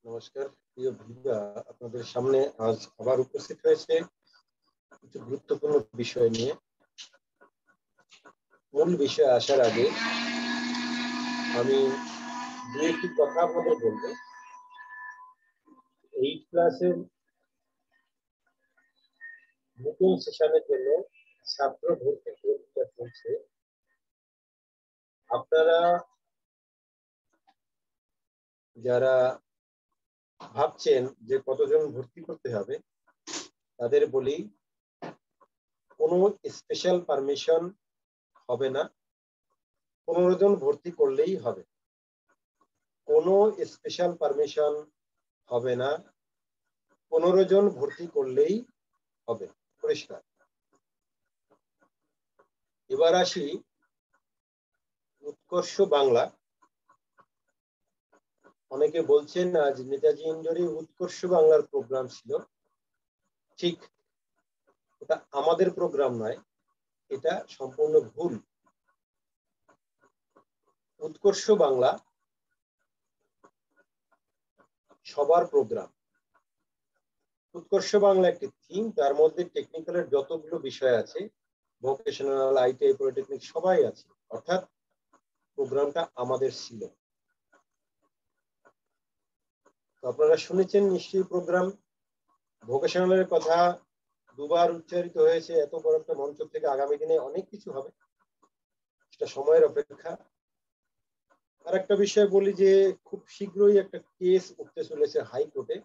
নমস্কার প্রিয় ভিভা, আপনাদের সামনে আজ আবার উপস্থিত হয়েছে কিছু গুরুত্বপূর্ণ বিষয় নিয়ে। মূল বিষয়ে আসার আগে আমি দু একটি কথা আপনাদের বলবো। 8 ক্লাসের নতুন সেশনের জন্য ছাত্র ভর্তি প্রক্রিয়া চলছে। আপনারা যারা ভাবছেন যে কতজন ভর্তি করতে হবে, তাদের বলি কোনো স্পেশাল পারমিশন হবে না, 15 জন ভর্তি করলেই হবে। কোনো স্পেশাল পারমিশন হবে না, 15 জন ভর্তি করলেই হবে। পরিষ্কার। এবার আসি উৎকর্ষ বাংলা। অনেকে বলছেন আজ নেতাজি ইন্ডোরে উৎকর্ষ বাংলার প্রোগ্রাম ছিল। ঠিক, এটা আমাদের প্রোগ্রাম নয়, এটা সম্পূর্ণ ভুল। উৎকর্ষ বাংলা সবার প্রোগ্রাম। উৎকর্ষ বাংলা একটি থিম, তার মধ্যে টেকনিক্যালের যতগুলো বিষয় আছে, ভোকেশনাল, আইটিআই, পলিটেকনিক সবাই আছে। অর্থাৎ প্রোগ্রামটা আমাদের ছিল। আপনারা শুনেছেন নিশ্চয়ই প্রোগ্রাম। ভোকেশনালের কথা দুবার উচ্চারিত হয়েছে এত বড় একটা মঞ্চ থেকে। আগামী দিনে অনেক কিছু হবে, সেটা সময়ের অপেক্ষা। আর একটা বিষয় বলি যে খুব শীঘ্রই একটা কেস উঠতে চলেছে হাইকোর্টে,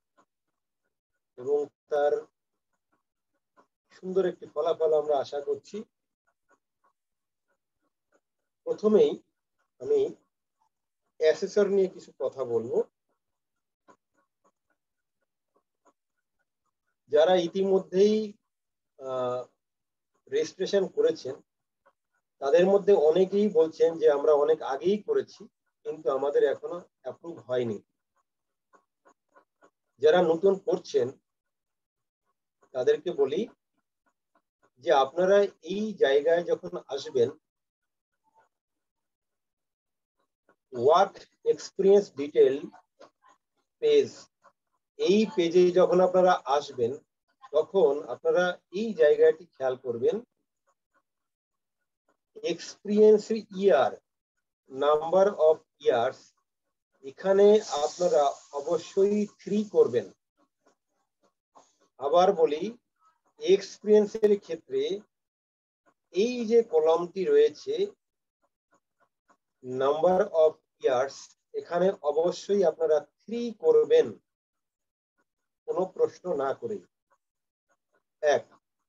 এবং তার সুন্দর একটি ফলাফল আমরা আশা করছি। প্রথমেই আমি অ্যাসেসর নিয়ে কিছু কথা বলবো। যারা ইতিমধ্যেই রেজিস্ট্রেশন করেছেন, তাদের মধ্যে অনেকেই বলছেন যে আমরা অনেক আগেই করেছি, কিন্তু আমাদের এখনো অ্যাপ্রুভ হয়নি। যারা নতুন করছেন তাদেরকে বলি যে আপনারা এই জায়গায় যখন আসবেন, ওয়ার্ক এক্সপিরিয়েন্স ডিটেল পেজ, এই পেজে যখন আপনারা আসবেন তখন আপনারা এই জায়গাটি খেয়াল করবেন, experience year, number of years, এখানে আপনারা অবশ্যই 3 করবেন। আবার বলি, এক্সপিরিয়েন্সের ক্ষেত্রে এই যে কলামটি রয়েছে নাম্বার অফ ইয়ার্স, এখানে অবশ্যই আপনারা 3 করবেন, কোনো প্রশ্ন না করে। এক,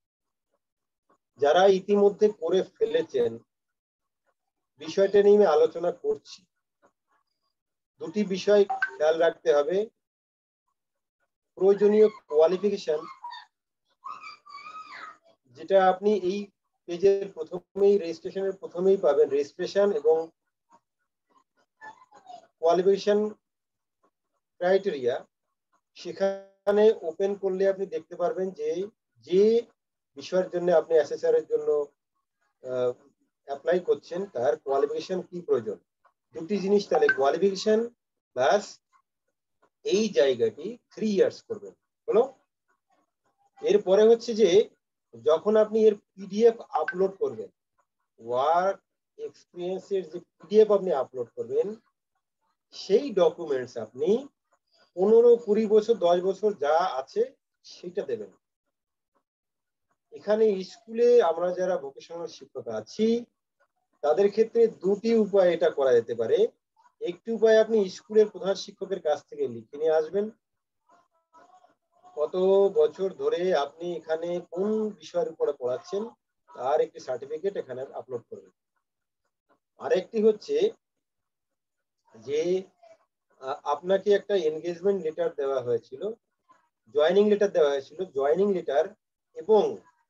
যারা ইতিমধ্যে করে ফেলেছেন, বিষয়টা নিয়ে আমি আলোচনা করছি। দুটি বিষয় খেয়াল রাখতে হবে। প্রয়োজনীয় কোয়ালিফিকেশন, যেটা আপনি এই পেজের প্রথমেই, রেজিস্ট্রেশনের প্রথমেই পাবেন, রেজিস্ট্রেশন এবং কোয়ালিফিকেশন ক্রাইটেরিয়া। সেখানে ওপেন করলে আপনি দেখতে পারবেন যে যে বিষয়ের জন্য আপনি অ্যাসেসরের জন্য অ্যাপ্লাই করছেন তার কোয়ালিফিকেশন কি প্রয়োজন। দুটি জিনিস, তাহলে কোয়ালিফিকেশন প্লাস এই জায়গাটি 3 ইয়ার্স করবেন হলো। এরপরে হচ্ছে যে যখন আপনি এর পিডিএফ আপলোড করবেন, ওয়ার্ক এক্সপিরিয়েন্সের যে পিডিএফ আপনি আপলোড করবেন, সেই ডকুমেন্টস আপনি 15, 20 বছর, 10 বছর যা আছে সেটা দেবেন। এখানে স্কুলে আমরা যারা ভোকেশনাল শিক্ষক আছি তাদের ক্ষেত্রে দুটি উপায় এটা করা যেতে পারে। একটি উপায়, আপনি স্কুলের প্রধান শিক্ষকের কাছ থেকে লিখে নিয়ে আসবেন কত বছর ধরে আপনি এখানে কোন বিষয়ের উপরে পড়াচ্ছেন, তার একটি সার্টিফিকেট এখানে আপলোড করবেন। আরেকটি হচ্ছে যে আপনাকে একটা এনগেজমেন্ট লেটার দেওয়া হয়েছিল, জয়েনিং লেটার দেওয়া হয়েছিল, জয়েনিং লেটার, এবং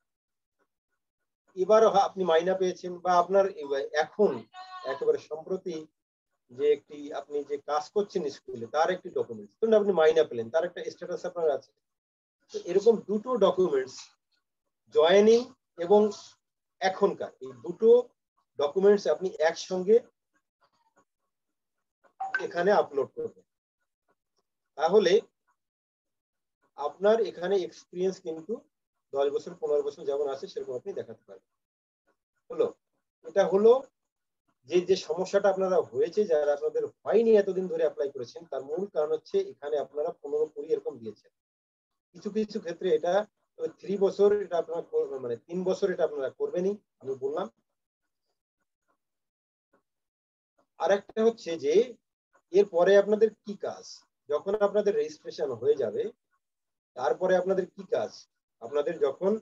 এবারও আপনি মাইনা পেয়েছেন, বা আপনার এখন একেবারে সম্প্রতি যে একটি আপনি যে কাজ করছেন স্কুলে তার একটি ডকুমেন্টস, ধরুন আপনি মাইনা পেলেন, তার একটা স্ট্যাটাস আপনার আছে। তো এরকম দুটো ডকুমেন্টস, জয়েনিং এবং এখনকার, এই দুটো ডকুমেন্টস আপনি একসঙ্গে এখানে আপলোড করবেন। তাহলে আপনার এখানে এক্সপিরিয়েন্স কিন্তু 10 বছর 15 বছর যেমন আছে সেরকম আপনি দেখাতে পারবেন। হলো, এটা হলো যে যে সমস্যাটা আপনারা হয়েছে, যারা আপনাদের হয়নি এতদিন ধরে অ্যাপ্লাই করেছেন, তার মূল কারণ হচ্ছে এখানে আপনারা 15-20 এরকম দিয়েছেন। কিছু কিছু ক্ষেত্রে এটা 3 বছর, এটা আপনারা মানে 3 বছর এটা আপনারা করবেনই, আমি বললাম। আর একটা হচ্ছে যে এরপরে আপনাদের কি কাজ, যখন আপনাদের রেজিস্ট্রেশন হয়ে যাবে তারপরে আপনাদের কি কাজ, আপনাদের যখন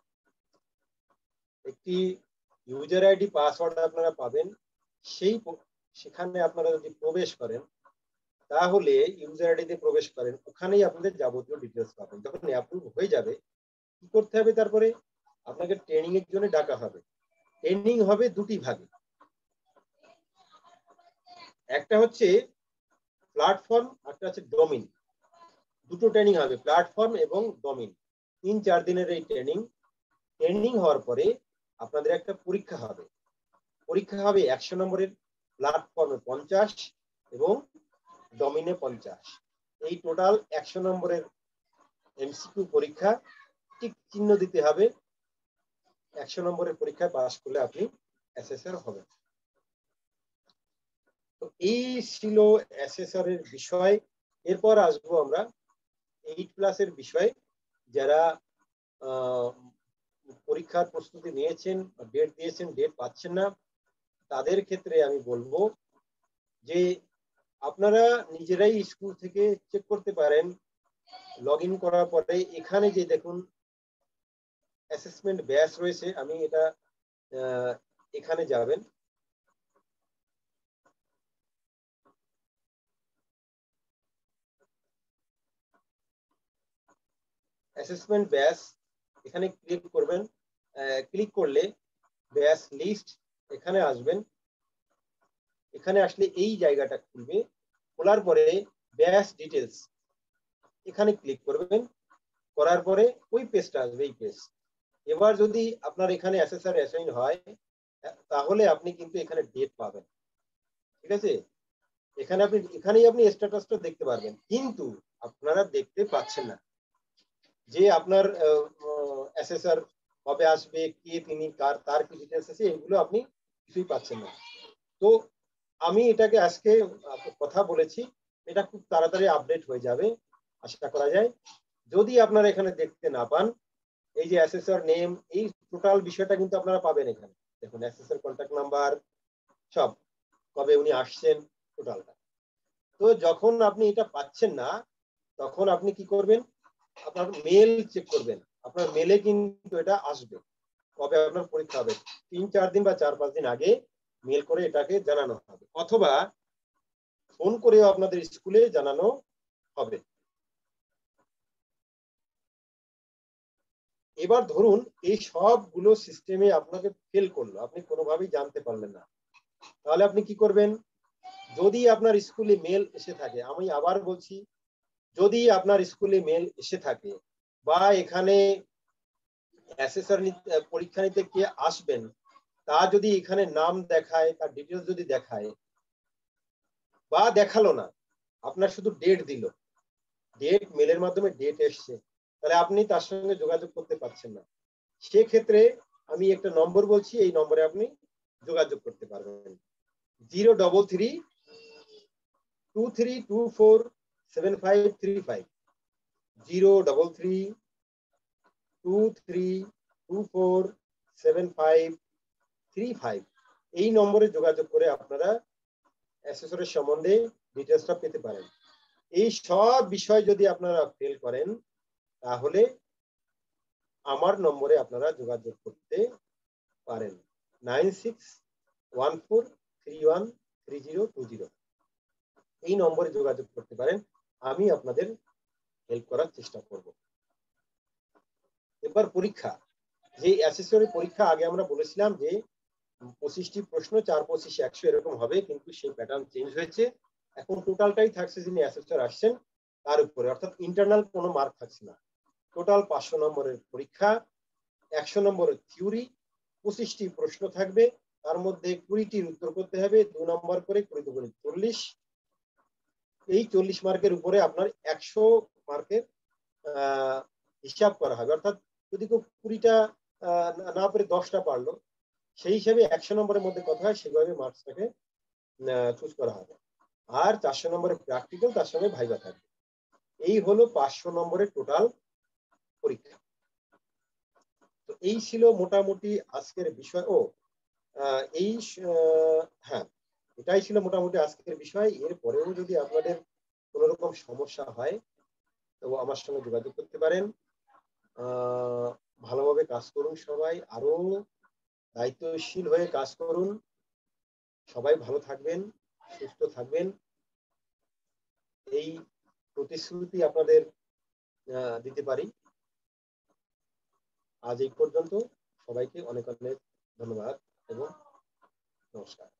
একটি ইউজার আইডি পাসওয়ার্ড আপনারা পাবেন, সেখানে আপনারা যদি প্রবেশ করেন, তাহলে ইউজার আইডি তে প্রবেশ করেন, ওখানেই আপনাদের যাবতীয় ডিটেলস পাবেন। যখন অ্যাপ্রুভ হয়ে যাবে কি করতে হবে, তারপরে আপনাকে ট্রেনিং এর জন্য ডাকা হবে। ট্রেনিং হবে দুটি ভাগে, একটা হচ্ছে প্ল্যাটফর্ম, একটা হচ্ছে ডোমিন। দুটো ট্রেনিং হবে, প্ল্যাটফর্ম এবং ডোমিন। 3-4 দিনের এই ট্রেনিং হওয়ার পরে আপনাদের একটা পরীক্ষা হবে। পরীক্ষা হবে 100 নম্বরের, প্ল্যাটফর্মে 50 এবং ডোমিনে 50। এই টোটাল 100 নম্বরের এমসিকিউ পরীক্ষা। ঠিক চিহ্ন দিতে হবে, 100 নম্বরের পরীক্ষায় পাস করলে আপনি অ্যাসেসর হবেন। তো এই ছিল অ্যাসেসরের বিষয়। এরপর আসবো আমরা 8+ এর বিষয়। যারা পরীক্ষার প্রস্তুতি নিয়েছেন, ডেট দিয়েছেন, ডেট পাচ্ছেন না, তাদের ক্ষেত্রে আমি বলবো যে আপনারা নিজেরাই স্কুল থেকে চেক করতে পারেন। লগ ইন করার পরে এখানে যে দেখুন অ্যাসেসমেন্ট ব্যাচ রয়েছে, আমি এটা এখানে যাবেন, অ্যাসেসমেন্ট ব্যাচ, এখানে ক্লিক করবেন। ক্লিক করলে ব্যাচ লিস্ট, এখানে আসবেন। এখানে আসলে এই জায়গাটা খুলবে, খোলার পরে ব্যাচ ডিটেলস এখানে ক্লিক করবেন। করার পরে ওই পেজটা আসবে, এই পেজ। এবার যদি আপনার এখানে অ্যাসেসর অ্যাসাইন হয়, তাহলে আপনি কিন্তু এখানে ডেট পাবেন। ঠিক আছে, এখানেই আপনি স্ট্যাটাসটা দেখতে পারবেন, কিন্তু আপনারা দেখতে পাচ্ছেন না যে আপনার অ্যাসেসর কবে আসবে, কে তিনি, তার কি ডিটেলস আছে, এগুলো আপনি কিছুই পাচ্ছেন না। তো আমি এটাকে আজকে কথা বলেছি, এটা খুব তাড়াতাড়ি আপডেট হয়ে যাবে আশা করা যায়। যদি আপনারা এখানে দেখতে না পান, এই যে অ্যাসেসর নেম, এই টোটাল বিষয়টা কিন্তু আপনারা পাবেন এখানে। দেখুন অ্যাসেসর কন্ট্যাক্ট নাম্বার, সব, কবে উনি আসছেন, টোটালটা। তো যখন আপনি এটা পাচ্ছেন না, তখন আপনি কি করবেন, আপনার মেল চেক করবেন। আপনার মেলে কিন্তু এটা আসবে, কবে আপনার পরীক্ষা হবে। 3-4 দিন বা 4-5 দিন আগে মেল করে এটাকে জানানো হবে, অথবা ফোন করেও আপনাদের স্কুলে জানানো হবে। এবার ধরুন এই সবগুলো সিস্টেমে আপনাকে ফেল করলো, আপনি কোনোভাবেই জানতে পারলেন না, তাহলে আপনি কি করবেন? যদি আপনার স্কুলে মেল এসে থাকে, আমি আবার বলছি, যদি আপনার স্কুলে মেল এসে থাকে বা এখানে অ্যাসেসর পরীক্ষা নিতে কে আসবেন তা যদি এখানে নাম দেখায়, তার ডিটেলস যদি দেখায়, বা দেখালো না, আপনার শুধু ডেট দিল, ডেট মেলের মাধ্যমে ডেট এসছে, তাহলে আপনি তার সঙ্গে যোগাযোগ করতে পারছেন না। সেক্ষেত্রে আমি একটা নম্বর বলছি, এই নম্বরে আপনি যোগাযোগ করতে পারবেন। 03323247535, 03323247535। এই নম্বরে যোগাযোগ করে আপনারা অ্যাসেসরের সম্বন্ধে ডিটেলসটা পেতে পারেন। এই সব বিষয় যদি আপনারা ফেল করেন, তাহলে আমার নম্বরে আপনারা যোগাযোগ করতে পারেন, 9614313020। এই নম্বরে যোগাযোগ করতে পারেন, আমি আপনাদের হেল্প করার চেষ্টা করব। এবার পরীক্ষা, যে অ্যাসেসরের পরীক্ষা আগে আমরা বলেছিলাম যে 25টি প্রশ্ন, 4-25-100 এরকম হবে, কিন্তু সেই প্যাটার্ন চেঞ্জ হয়েছে। এখন টোটালটাই থাকছে যিনি অ্যাসেসর আসছেন তার উপরে, অর্থাৎ ইন্টারনাল কোনো মার্ক থাকছে না। টোটাল 500 নম্বরের পরীক্ষা, 100 নম্বরের থিওরি, 25টি প্রশ্ন থাকবে, তার মধ্যে 20টির উত্তর করতে হবে, 2 নম্বর করে, 20 × 40, এই 40 মার্কের উপরে আপনার 100 মার্কের হিসাব করা হবে। অর্থাৎ যদি কেউ 20টা না পারে 10টা পারলো, সেই হিসাবে 100 নম্বরের মধ্যে কথা হয় সেভাবে মার্কসটাকে চুজ করা হবে। আর 400 নম্বরের প্র্যাকটিক্যাল, তার সঙ্গে ভাইভা থাকবে। এই হলো 500 নম্বরের টোটাল পরীক্ষা। তো এই ছিল মোটামুটি আজকের বিষয়। এই হ্যাঁ, এটাই ছিল মোটামুটি আজকের বিষয়। এর পরেও যদি আপনাদের কোনো রকম সমস্যা হয় তো আমার সঙ্গে যোগাযোগ করতে পারেন। ভালোভাবে কাজ করুন, সবাই আরো দায়িত্বশীল হয়ে কাজ করুন। সবাই ভালো থাকবেন, সুস্থ থাকবেন, এই প্রতিশ্রুতি আপনাদের দিতে পারি। আজ এই পর্যন্ত। সবাইকে অনেক অনেক ধন্যবাদ এবং নমস্কার।